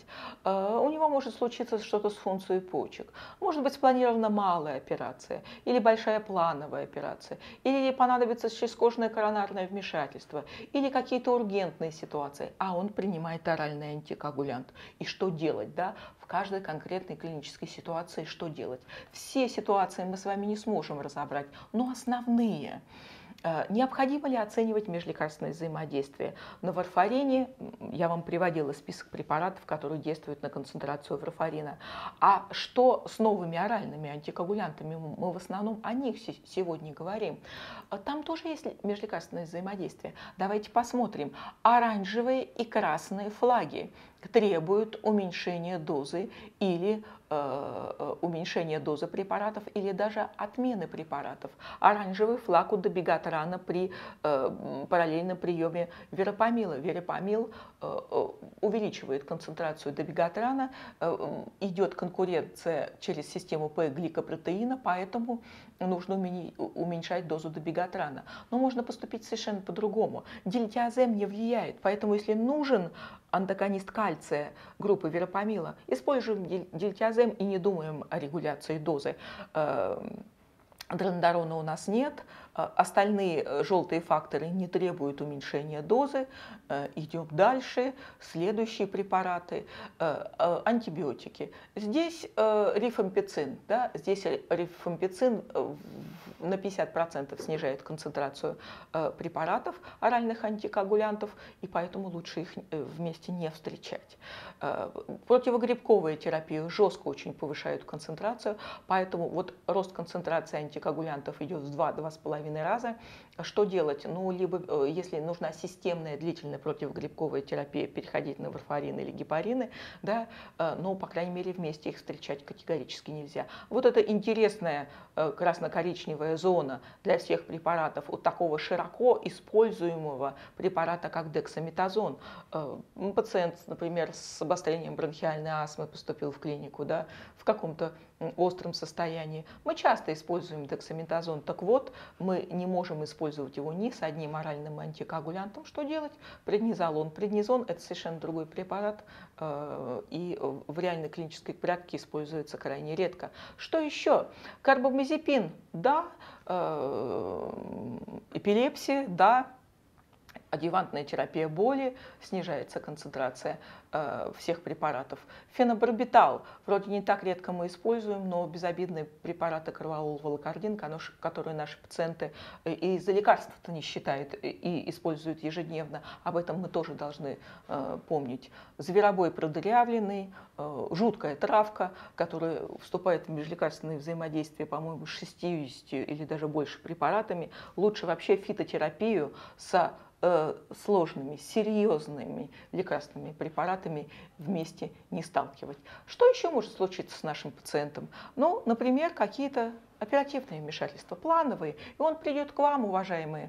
У него может случиться что-то с функцией почек. Может быть спланирована малая операция или большая плановая операция. Или понадобится через-кожное коронарное вмешательства или какие-то ургентные ситуации, а он принимает оральный антикоагулянт. И что делать, да? В каждой конкретной клинической ситуации что делать? Все ситуации мы с вами не сможем разобрать, но основные. Необходимо ли оценивать межлекарственное взаимодействие? На варфарине я вам приводила список препаратов, которые действуют на концентрацию варфарина. А что с новыми оральными антикоагулянтами? Мы в основном о них сегодня говорим. Там тоже есть межлекарственное взаимодействие. Давайте посмотрим. Оранжевые и красные флаги требуют уменьшения дозы или э, уменьшения дозы препаратов или даже отмены препаратов. Оранжевый флаг у дабигатрана при э, параллельном приеме верапамила. Верапамил э, увеличивает концентрацию дабигатрана, э, идет конкуренция через систему П-гликопротеина, поэтому нужно уменьшать дозу дабигатрана. Но можно поступить совершенно по-другому. Дильтиазем не влияет, поэтому если нужен антагонист кальция группы верапамила, используем дильтиазем и не думаем о регуляции дозы. Дренодорона у нас нет, остальные желтые факторы не требуют уменьшения дозы. Идем дальше. Следующие препараты, антибиотики. Здесь рифампицин. Да? Здесь рифампицин на пятьдесят процентов снижает концентрацию препаратов, оральных антикоагулянтов, и поэтому лучше их вместе не встречать. Противогрибковая терапия жестко очень повышает концентрацию, поэтому вот рост концентрации антикоагулянтов идет в два-два с половиной раза. Что делать? Ну, либо, если нужна системная длительная противогрибковая терапия, переходить на варфарины или гепарины, да, но, по крайней мере, вместе их встречать категорически нельзя. Вот это интересная красно-коричневая зона для всех препаратов у такого широко используемого препарата, как дексаметазон. Пациент, например, с обострением бронхиальной астмы поступил в клинику, да, в каком-то остром состоянии. Мы часто используем дексаметазон. Так вот, мы не можем использовать его ни с одним оральным антикоагулянтом. Что делать? Преднизолон. Преднизон – это совершенно другой препарат, и в реальной клинической практике используется крайне редко. Что еще? Карбамазепин – да. Эпилепсия – да. Адъювантная терапия боли, снижается концентрация э, всех препаратов. Фенобарбитал вроде не так редко мы используем, но безобидные препараты карваол, волокардин, которые наши пациенты и за лекарства-то не считают и используют ежедневно. Об этом мы тоже должны э, помнить. Зверобой продырявленный, э, жуткая травка, которая вступает в межлекарственные взаимодействия, по-моему, с шестьюдесятью или даже больше препаратами. Лучше вообще фитотерапию с э, сложными, серьезными лекарственными препаратами вместе не сталкивать. Что еще может случиться с нашим пациентом? Ну, например, какие-то оперативные вмешательства, плановые, и он придет к вам, уважаемые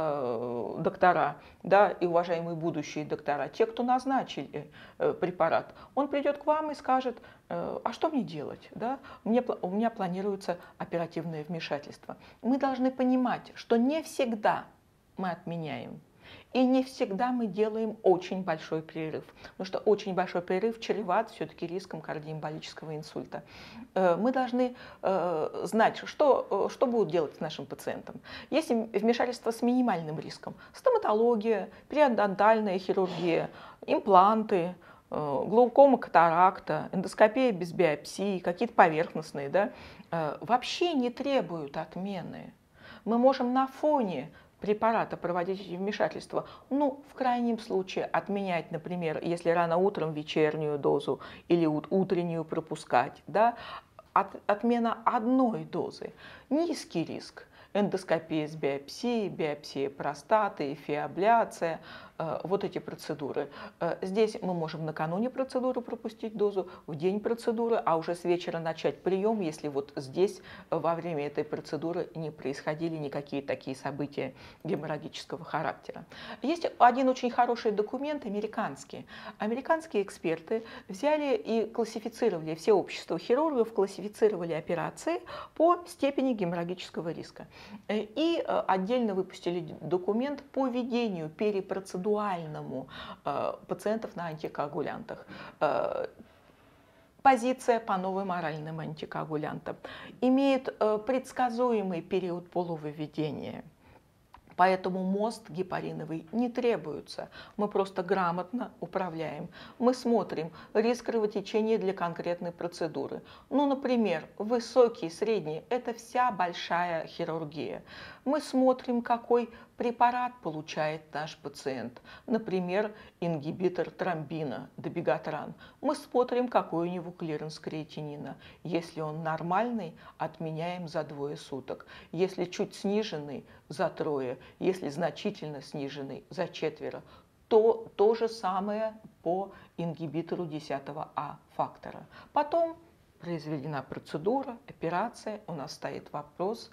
э, доктора, да, и уважаемые будущие доктора, те, кто назначили э, препарат, он придет к вам и скажет, э, а что мне делать, да? Мне, у меня планируется оперативное вмешательство. Мы должны понимать, что не всегда мы отменяем. И не всегда мы делаем очень большой перерыв, потому что очень большой перерыв чреват все-таки риском кардиоэмболического инсульта. Мы должны знать, что, что будут делать с нашим пациентом. Есть вмешательство с минимальным риском: стоматология, периодонтальная хирургия, импланты, глаукома, катаракта, эндоскопия без биопсии, какие-то поверхностные, да, вообще не требуют отмены. Мы можем на фоне препарата проводить эти вмешательства, ну, в крайнем случае отменять, например, если рано утром вечернюю дозу или утреннюю пропускать, да, от, отмена одной дозы, низкий риск, эндоскопия с биопсией, биопсия простаты, фиабляция, вот эти процедуры. Здесь мы можем накануне процедуры пропустить дозу, в день процедуры, а уже с вечера начать прием, если вот здесь во время этой процедуры не происходили никакие такие события геморрагического характера. Есть один очень хороший документ американский. Американские эксперты взяли и классифицировали, все общества хирургов классифицировали операции по степени геморрагического риска. И отдельно выпустили документ по ведению перепроцедуры э, пациентов на антикоагулянтах. Э, позиция по новым оральным антикоагулянтам имеет э, предсказуемый период полувыведения. Поэтому мост гепариновый не требуется. Мы просто грамотно управляем. Мы смотрим риск кровотечения для конкретной процедуры. Ну, например, высокий, средний – это вся большая хирургия. Мы смотрим, какой препарат получает наш пациент. Например, ингибитор тромбина, дабигатран. Мы смотрим, какой у него клиренс креатинина. Если он нормальный, отменяем за двое суток. Если чуть сниженный, за трое. Если значительно сниженный, за четверо. То, то же самое по ингибитору десятого А фактора. Потом произведена процедура, операция, у нас стоит вопрос,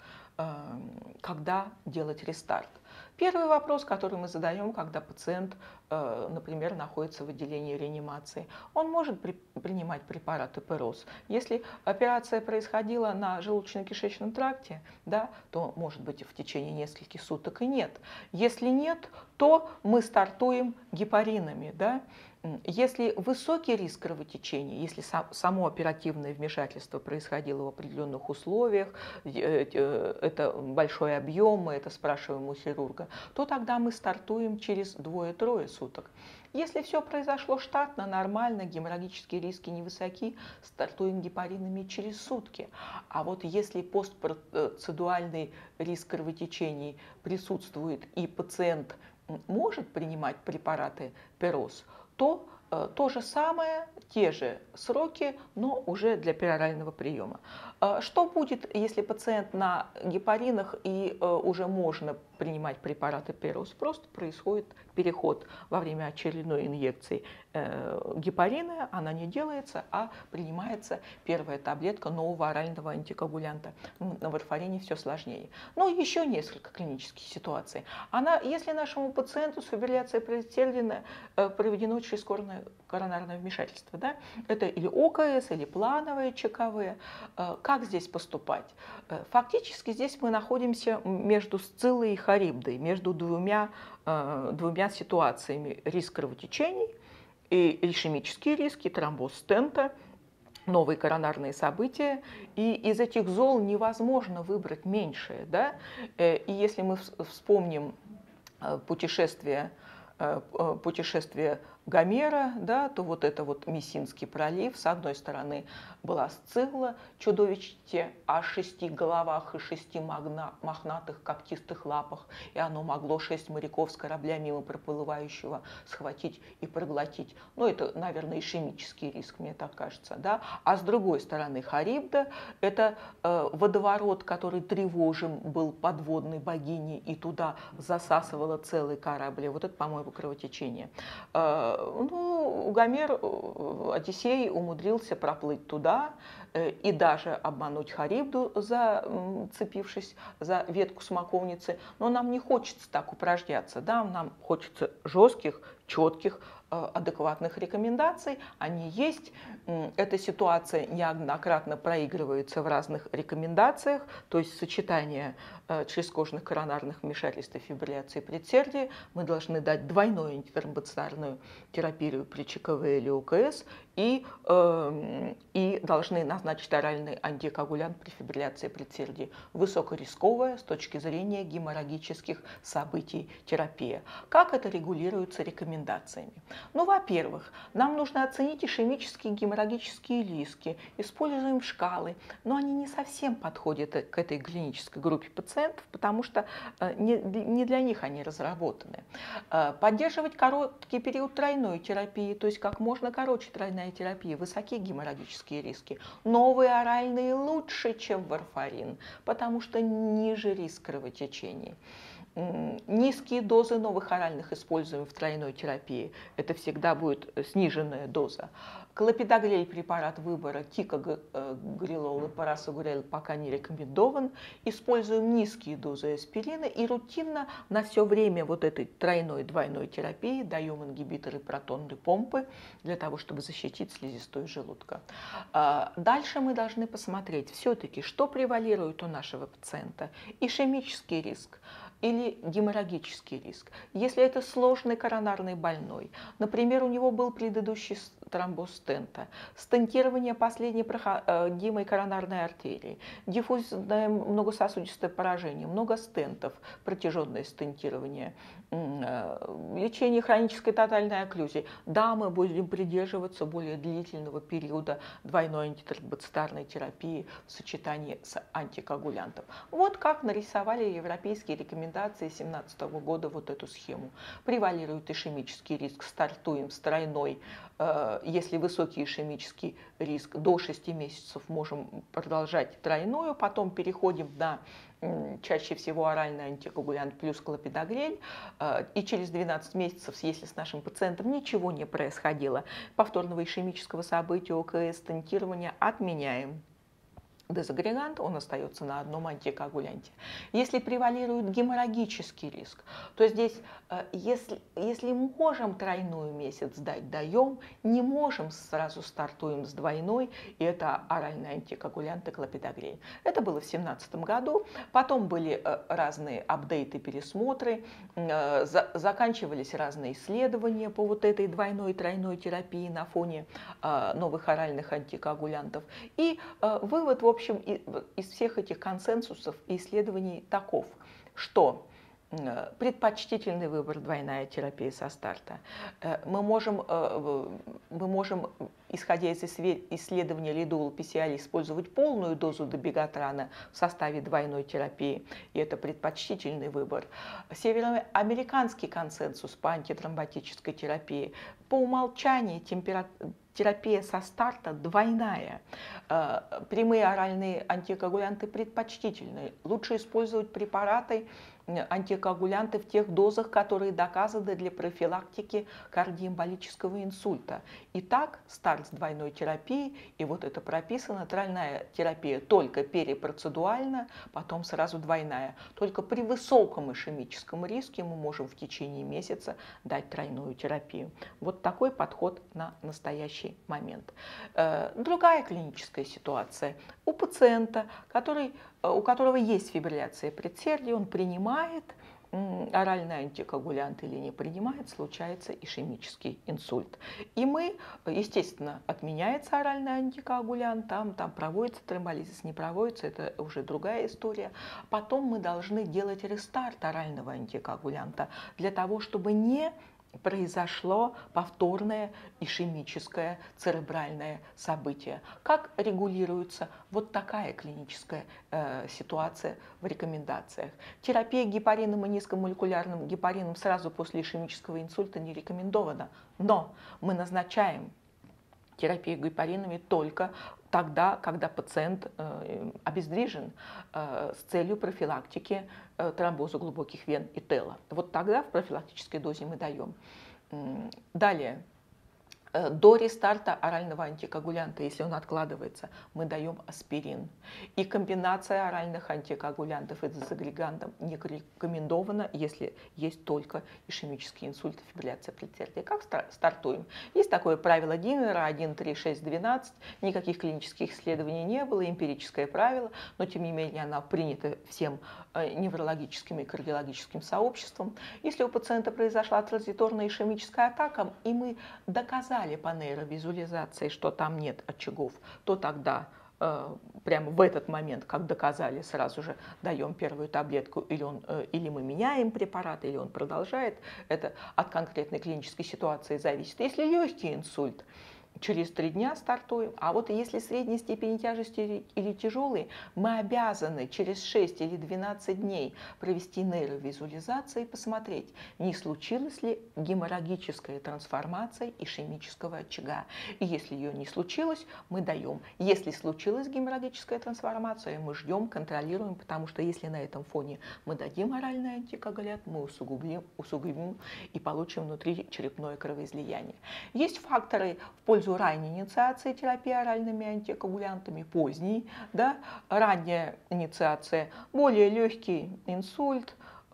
когда делать рестарт. Первый вопрос, который мы задаем, когда пациент, например, находится в отделении реанимации, он может при, принимать препарат эпероз. Если операция происходила на желудочно-кишечном тракте, да, то может быть в течение нескольких суток и нет. Если нет, то мы стартуем гепаринами. Да? Если высокий риск кровотечения, если само оперативное вмешательство происходило в определенных условиях, это большой объем, мы это спрашиваем у хирурга, то тогда мы стартуем через двое-трое суток. Если все произошло штатно, нормально, геморрагические риски невысоки, стартуем гепаринами через сутки. А вот если постпроцедуальный риск кровотечений присутствует и пациент может принимать препараты эпероз, то э, то же самое, те же сроки, но уже для перорального приема. Э, что будет, если пациент на гепаринах и э, уже можно принимать препараты эпероз? Просто происходит переход во время очередной инъекции э, гепарина, она не делается, а принимается первая таблетка нового орального антикоагулянта. На варфарине все сложнее. Но еще несколько клинических ситуаций. Она, если нашему пациенту с фибрилляцией предстерлина э, проведено через коронарное вмешательство, да, это или ОКС, или плановое ЧКВ, э, как здесь поступать? Э, фактически здесь мы находимся между Сциллой и Харибдой, между двумя, э, двумя ситуациями: риск кровотечений и ишемические риски, тромбоз стента, новые коронарные события, и из этих зол невозможно выбрать меньшее. Да? И если мы вспомним путешествие, путешествие Гомера, да, то вот это вот Мессинский пролив. С одной стороны была Сцилла, чудовище о шести головах и шести мохнатых когтистых лапах, и оно могло шесть моряков с корабля мимо проплывающего схватить и проглотить. Ну, это, наверное, ишемический риск, мне так кажется, да. А с другой стороны Харибда – это э, водоворот, который тревожим был подводной богиней, и туда засасывало целый корабль. Вот это, по-моему, кровотечение. Ну, Гомер, Одиссей умудрился проплыть туда и даже обмануть Харибду, зацепившись за ветку смоковницы. Но нам не хочется так упражняться, да? Нам хочется жестких, четких, адекватных рекомендаций. Они есть. Эта ситуация неоднократно проигрывается в разных рекомендациях, то есть сочетание чрезкожных коронарных вмешательств и фибрилляции предсердия. Мы должны дать двойную антитромбоцитарную терапию при ЧКВ или ОКС и, э, и должны назначить оральный антикоагулянт при фибрилляции предсердия. Высокорисковая с точки зрения геморрагических событий терапия. Как это регулируется рекомендациями? Ну, во-первых, нам нужно оценить ишемические геморрагические риски. Используем шкалы, но они не совсем подходят к этой клинической группе пациентов, потому что не для них они разработаны. Поддерживать короткий период тройной терапии, то есть как можно короче тройная терапия, высокие геморрагические риски. Новые оральные лучше, чем варфарин, потому что ниже риск кровотечений. Низкие дозы новых оральных используем в тройной терапии. Это всегда будет сниженная доза. Клопидогрель препарат выбора, тикогрелол и парасогрель пока не рекомендован. Используем низкие дозы аспирина и рутинно на все время вот этой тройной двойной терапии даем ингибиторы протонной помпы для того, чтобы защитить слизистую желудка. Дальше мы должны посмотреть все-таки, что превалирует у нашего пациента. Ишемический риск или геморрагический риск. Если это сложный коронарный больной, например, у него был предыдущий тромбоз стента, стентирование последней проходимой коронарной артерии, диффузное многососудистое поражение, много стентов, протяженное стентирование, лечение хронической тотальной окклюзии. Да, мы будем придерживаться более длительного периода двойной антитромбоцитарной терапии в сочетании с антикоагулянтом. Вот как нарисовали европейские рекомендации две тысячи семнадцатого года вот эту схему. Превалирует ишемический риск, стартуем с тройной. Если высокий ишемический риск, до шести месяцев можем продолжать тройную, потом переходим на чаще всего оральный антикоагулянт плюс клопидогрель, и через двенадцать месяцев, если с нашим пациентом ничего не происходило, повторного ишемического события, ОКС, стентирования отменяем дезагрегант, он остается на одном антикоагулянте. Если превалирует геморрагический риск, то здесь, если, если можем тройную месяц дать, даем, не можем, сразу стартуем с двойной, и это оральный антикоагулянт и клопидогрель. Это было в две тысячи семнадцатом году, потом были разные апдейты, пересмотры, заканчивались разные исследования по вот этой двойной и тройной терапии на фоне новых оральных антикоагулянтов. И вывод, в В общем, из всех этих консенсусов и исследований таков, что предпочтительный выбор двойная терапия со старта. Мы можем, мы можем исходя из исследования Лидул пи си ай, использовать полную дозу добегатрана в составе двойной терапии, и это предпочтительный выбор. Североамериканский консенсус по антитромботической терапии. По умолчанию температура терапия со старта двойная. Прямые оральные антикоагулянты предпочтительные. Лучше использовать препараты, антикоагулянты в тех дозах, которые доказаны для профилактики кардиоэмболического инсульта. Итак, старт с двойной терапией, и вот это прописано, тройная терапия только перепроцедуально, потом сразу двойная. Только при высоком ишемическом риске мы можем в течение месяца дать тройную терапию. Вот такой подход на настоящий момент. Другая клиническая ситуация. У пациента, который, у которого есть фибрилляция предсердия, он принимает оральный антикоагулянт или не принимает, случается ишемический инсульт. И мы, естественно, отменяется оральный антикоагулянт, там, там проводится тромболизис, не проводится, это уже другая история. Потом мы должны делать рестарт орального антикоагулянта для того, чтобы не произошло повторное ишемическое церебральное событие. Как регулируется вот такая клиническая э, ситуация в рекомендациях? Терапия гепарином и низкомолекулярным гепарином сразу после ишемического инсульта не рекомендована, но мы назначаем терапию гепаринами только тогда, когда пациент э, обездвижен э, с целью профилактики э, тромбоза глубоких вен и тела. Вот тогда в профилактической дозе мы даем. Далее. До рестарта орального антикоагулянта, если он откладывается, мы даем аспирин. И комбинация оральных антикоагулянтов и дезагрегантов не рекомендована, если есть только ишемический инсульт и фибрилляция предсердия. Как стартуем? Есть такое правило Динера один, три, шесть, двенадцать. Никаких клинических исследований не было, эмпирическое правило, но тем не менее оно принято всем неврологическим и кардиологическим сообществом. Если у пациента произошла транзиторная ишемическая атака, и мы доказали по нейровизуализации, что там нет очагов, то тогда э, прямо в этот момент, как доказали, сразу же даем первую таблетку, или, он, э, или мы меняем препарат, или он продолжает. Это от конкретной клинической ситуации зависит. Если легкий инсульт, через три дня стартуем, а вот если средней степени тяжести или тяжелый, мы обязаны через шесть или двенадцать дней провести нейровизуализацию и посмотреть, не случилась ли геморрагическая трансформация ишемического очага. И если ее не случилось, мы даем. Если случилась геморрагическая трансформация, мы ждем, контролируем, потому что если на этом фоне мы дадим оральный антикоагулянт, мы усугубим, усугубим и получим внутричерепное кровоизлияние. Есть факторы в пользу ранней инициации терапии оральными антикоагулянтами, поздней, да, ранняя инициация, более легкий инсульт,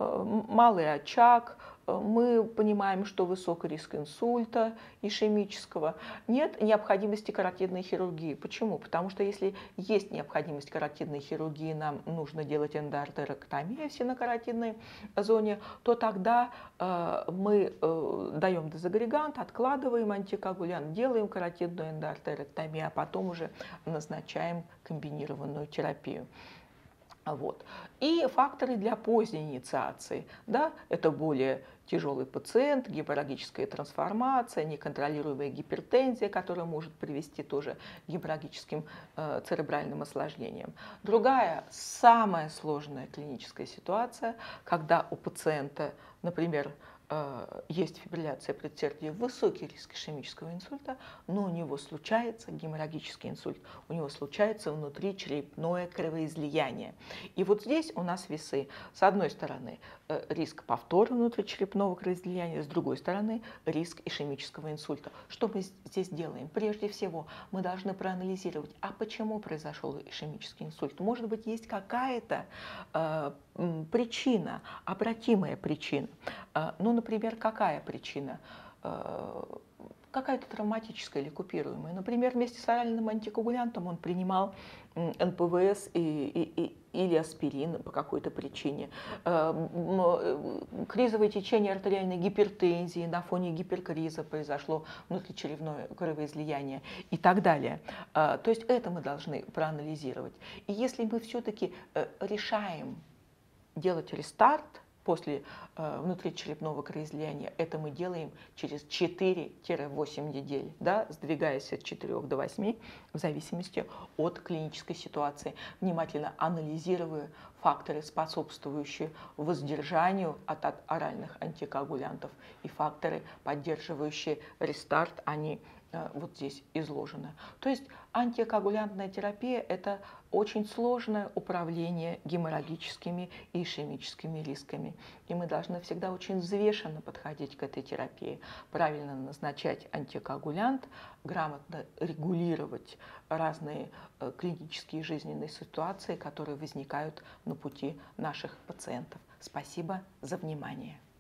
малый очаг, мы понимаем, что высокий риск инсульта ишемического, нет необходимости каротидной хирургии. Почему? Потому что если есть необходимость каротидной хирургии, нам нужно делать эндоартерэктомию в синокаротидной зоне, то тогда э, мы э, даем дезагрегант, откладываем антикоагулянт, делаем каротидную эндоартерэктомию, а потом уже назначаем комбинированную терапию. Вот. И факторы для поздней инициации. Да, это более тяжелый пациент, геморрагическая трансформация, неконтролируемая гипертензия, которая может привести тоже к геморрагическим э, церебральным осложнениям. Другая, самая сложная клиническая ситуация, когда у пациента, например, есть фибрилляция предсердия, высокий риск ишемического инсульта, но у него случается геморрагический инсульт, у него случается внутричерепное кровоизлияние. И вот здесь у нас весы. С одной стороны риск повтора внутричерепного кровоизлияния, с другой стороны риск ишемического инсульта. Что мы здесь делаем? Прежде всего мы должны проанализировать, а почему произошел ишемический инсульт. Может быть, есть какая-то э, причина, обратимая причина. Э, ну, например, какая причина? Э, какая-то травматическая или купируемая. Например, вместе с оральным антикоагулянтом он принимал эн пэ вэ эс и, и, и, или аспирин по какой-то причине. Кризовое течение артериальной гипертензии, на фоне гиперкриза произошло внутричерепное кровоизлияние и так далее. То есть это мы должны проанализировать. И если мы все-таки решаем делать рестарт после э, внутричерепного кровоизлияния, это мы делаем через четыре-восемь недель, да, сдвигаясь от четырёх до восьми, в зависимости от клинической ситуации, внимательно анализируя факторы, способствующие воздержанию от, от оральных антикоагулянтов, и факторы, поддерживающие рестарт, они э, вот здесь изложены. То есть антикоагулянтная терапия – это очень сложное управление геморрагическими и ишемическими рисками. И мы должны всегда очень взвешенно подходить к этой терапии, правильно назначать антикоагулянт, грамотно регулировать разные э, клинические и жизненные ситуации, которые возникают на пути наших пациентов. Спасибо за внимание.